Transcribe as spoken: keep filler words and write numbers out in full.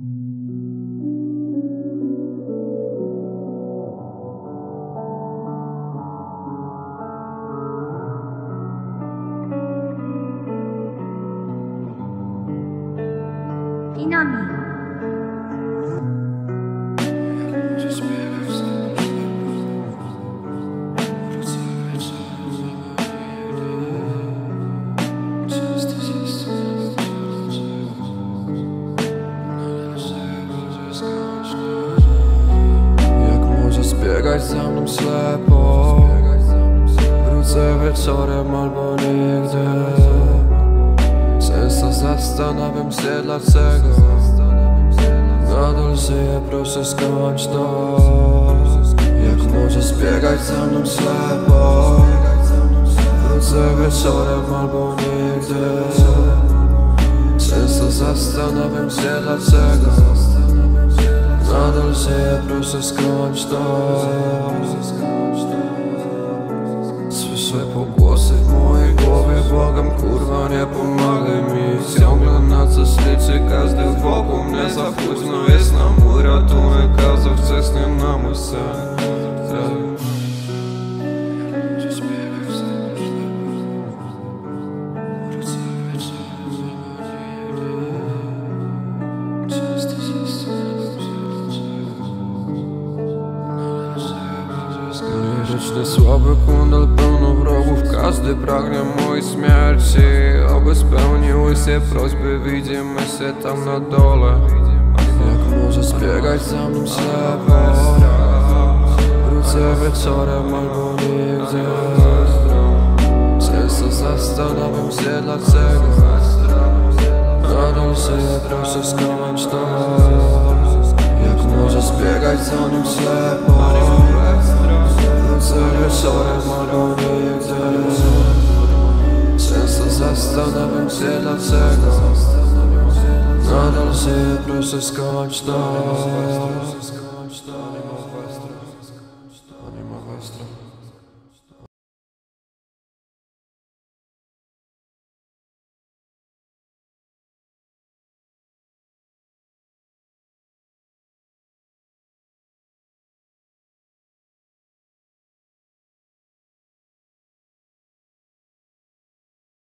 Inami. Biegać za mną ślepo, wrócę wieczorem albo nigdy. Często zastanawiam się dlaczego nadal żyję, proszę skończ to. Jak możesz biegać za mną ślepo, wrócę wieczorem albo nigdy. Często zastanawiam się dlaczego nadal żyję, proszę skończ to. Słyszę pogłosy w mojej głowie, błagam kurwa nie pomagaj mi. Ciągle na coś liczy każdy wokół mnie, za późno jest na mój ratunek, a za wcześnie na mój sen. Liryczny, słaby kundel, pełno wrogów, każdy pragnie mojej śmierci. Oby spełniły się prośby, widzimy się tam na dole. Jak możesz biegać za mną ślepo, wrócę wieczorem albo nigdy. Często zastanawiam się dlaczego nadal żyję, proszę skończ to. Jak możesz biegać za mną ślepo, wrócę wieczorem albo nigdy. Często zastanawiam się dlaczego nadal żyję, proszę skończ to.